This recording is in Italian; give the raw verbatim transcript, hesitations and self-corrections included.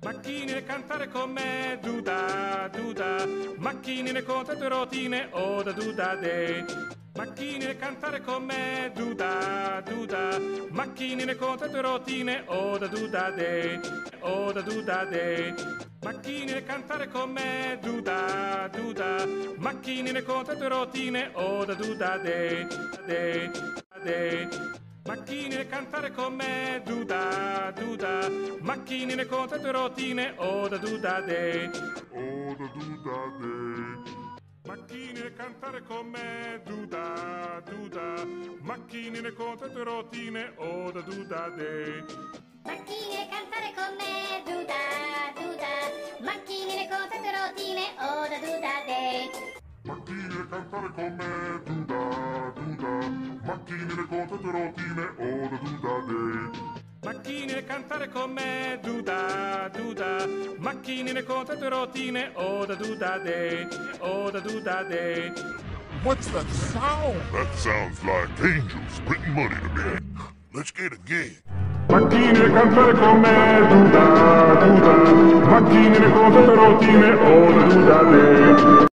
Macchine cantare con me, duda, duda. Macchine contate rotine, o da duda de. Macchine cantare con me, duda, duda. Macchine contate rotine, o da duda de. O da duda de. Macchine cantare con me, duda, duda. Macchine contate rotine, o da duda de. De, de. Macchine cantare con me, duda, duda. Macchine contate rotine, o da duda de. O da duda de. Macchine cantare con me, duda, duda. Macchine contate rotine, o da duda de. Macchine cantare con me, duda, duda. Macchine contate rotine, o da duda de. Macchine cantare con me, duda, duda. Macchine contate rotine, o da duda de. Macchine cantare con me, duda, duda. Macchine contate rotine, o da duda de. O da duda de. What's that sound? That sounds like angels printing money to me. Let's get a gig. Macchine cantare con me, duda, duda. Macchine contate rotine, o da duda de.